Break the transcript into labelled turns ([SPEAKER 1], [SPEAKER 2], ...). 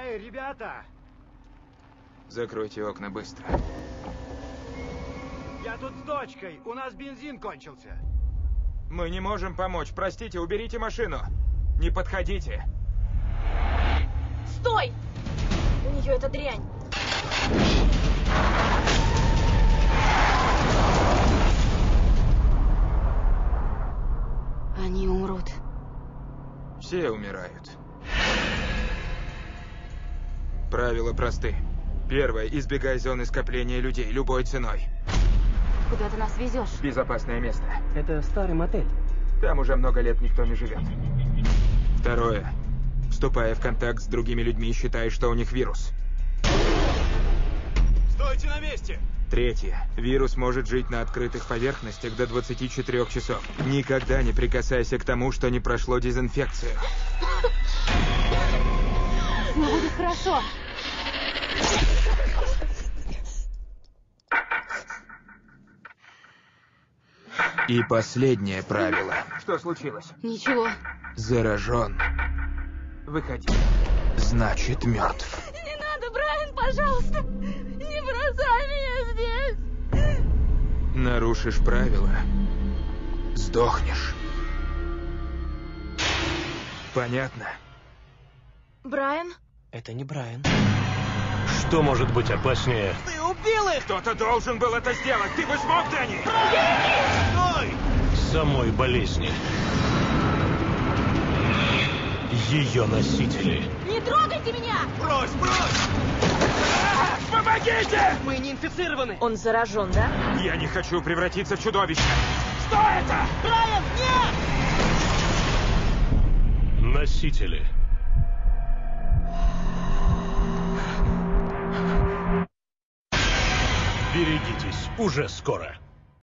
[SPEAKER 1] Эй, ребята!
[SPEAKER 2] Закройте окна быстро.
[SPEAKER 1] Я тут с дочкой. У нас бензин кончился.
[SPEAKER 2] Мы не можем помочь. Простите, уберите машину. Не подходите.
[SPEAKER 3] Стой! У нее эта дрянь. Они умрут.
[SPEAKER 2] Все умирают. Правила просты. Первое. Избегай зоны скопления людей любой ценой.
[SPEAKER 3] Куда ты нас везешь?
[SPEAKER 2] Безопасное место.
[SPEAKER 4] Это старый мотель.
[SPEAKER 2] Там уже много лет никто не живет. Второе. Вступая в контакт с другими людьми, считай, что у них вирус.
[SPEAKER 1] Стойте на месте!
[SPEAKER 2] Третье. Вирус может жить на открытых поверхностях до 24 часов. Никогда не прикасайся к тому, что не прошло дезинфекцию.
[SPEAKER 3] Все будет хорошо.
[SPEAKER 2] И последнее правило. Что случилось?
[SPEAKER 3] Ничего.
[SPEAKER 2] Заражен. Выходи. Значит, мертв.
[SPEAKER 3] Не надо, Брайан, пожалуйста. Не бросай меня здесь.
[SPEAKER 2] Нарушишь правила, сдохнешь. Понятно?
[SPEAKER 3] Брайан?
[SPEAKER 4] Это не Брайан.
[SPEAKER 5] Что может быть опаснее?
[SPEAKER 1] Ты убил их!
[SPEAKER 2] Кто-то должен был это сделать. Ты бы смог, Дэнни?
[SPEAKER 1] Стой!
[SPEAKER 5] Самой болезни. Ее носители.
[SPEAKER 3] Не трогайте меня!
[SPEAKER 1] Брось, брось!
[SPEAKER 2] Помогите!
[SPEAKER 4] Мы не инфицированы.
[SPEAKER 3] Он заражен, да?
[SPEAKER 2] Я не хочу превратиться в чудовище. Что это?
[SPEAKER 3] Брайан, нет!
[SPEAKER 5] Носители. Берегитесь, уже скоро.